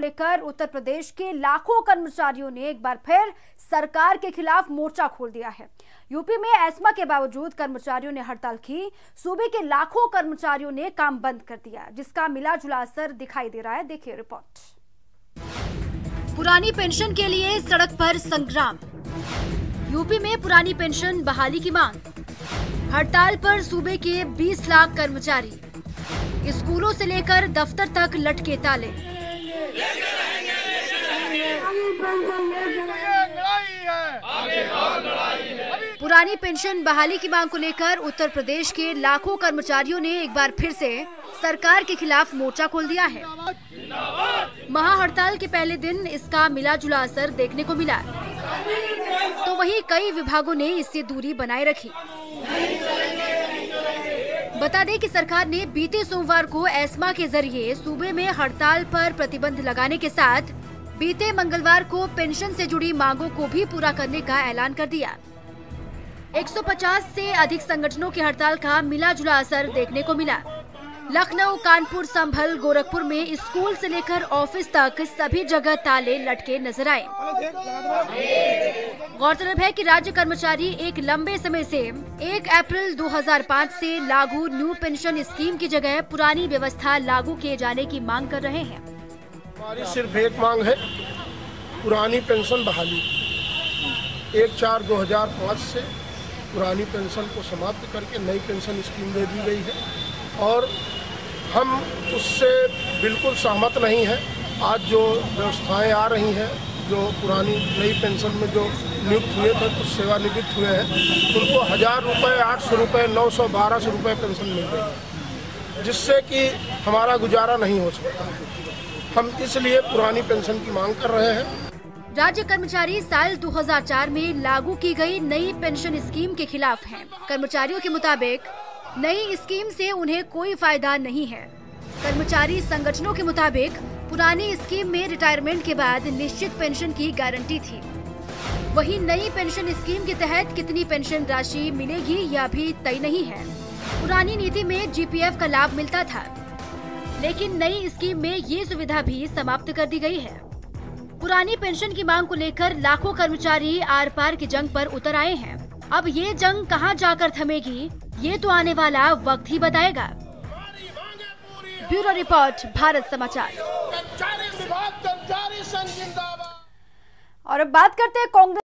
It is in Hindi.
लेकर उत्तर प्रदेश के लाखों कर्मचारियों ने एक बार फिर सरकार के खिलाफ मोर्चा खोल दिया है। यूपी में एस्मा के बावजूद कर्मचारियों ने हड़ताल की। सूबे के लाखों कर्मचारियों ने काम बंद कर दिया, जिसका मिला जुला असर दिखाई दे रहा है। देखिए रिपोर्ट। पुरानी पेंशन के लिए सड़क पर संग्राम। यूपी में पुरानी पेंशन बहाली की मांग। हड़ताल पर सूबे के 20 लाख कर्मचारी। स्कूलों से लेकर दफ्तर तक लटके ताले। पुरानी पेंशन बहाली की मांग को लेकर उत्तर प्रदेश के लाखों कर्मचारियों ने एक बार फिर से सरकार के खिलाफ मोर्चा खोल दिया है। महाहड़ताल के पहले दिन इसका मिला जुला असर देखने को मिला, तो वहीं कई विभागों ने इससे दूरी बनाए रखी। बता दें कि सरकार ने बीते सोमवार को एस्मा के जरिए सूबे में हड़ताल पर प्रतिबंध लगाने के साथ बीते मंगलवार को पेंशन से जुड़ी मांगों को भी पूरा करने का ऐलान कर दिया। 150 से अधिक संगठनों की हड़ताल का मिला जुला असर देखने को मिला। लखनऊ, कानपुर, संभल, गोरखपुर में स्कूल से लेकर ऑफिस तक सभी जगह ताले लटके नजर आए। गौरतलब है कि राज्य कर्मचारी एक लंबे समय से 1 अप्रैल 2005 से लागू न्यू पेंशन स्कीम की जगह पुरानी व्यवस्था लागू किए जाने की मांग कर रहे हैं। हमारी सिर्फ एक मांग है, पुरानी पेंशन बहाली। 1/4/2005 से पुरानी पेंशन को समाप्त करके नई पेंशन स्कीम दे दी गई है और हम उससे बिल्कुल सहमत नहीं है। आज जो व्यवस्थाएं आ रही हैं, जो पुरानी नई पेंशन में जो नियुक्त हुए थे, कुछ सेवानिवृत्त हुए हैं, उनको 1000 रुपये, 800 रुपये, 900, 1200 रुपये पेंशन मिल रही है, जिससे कि हमारा गुजारा नहीं हो सकता है। हम इसलिए पुरानी पेंशन की मांग कर रहे हैं। राज्य कर्मचारी साल 2004 में लागू की गई नई पेंशन स्कीम के खिलाफ हैं। कर्मचारियों के मुताबिक नई स्कीम से उन्हें कोई फायदा नहीं है। कर्मचारी संगठनों के मुताबिक पुरानी स्कीम में रिटायरमेंट के बाद निश्चित पेंशन की गारंटी थी। वहीं नई पेंशन स्कीम के तहत कितनी पेंशन राशि मिलेगी यह भी तय नहीं है। पुरानी नीति में जीपीएफ का लाभ मिलता था, लेकिन नई स्कीम में ये सुविधा भी समाप्त कर दी गई है। पुरानी पेंशन की मांग को लेकर लाखों कर्मचारी आर पार की जंग पर उतर आए हैं। अब ये जंग कहां जाकर थमेगी, ये तो आने वाला वक्त ही बताएगा। ब्यूरो रिपोर्ट, भारत समाचार। और अब बात करते हैं कांग्रेस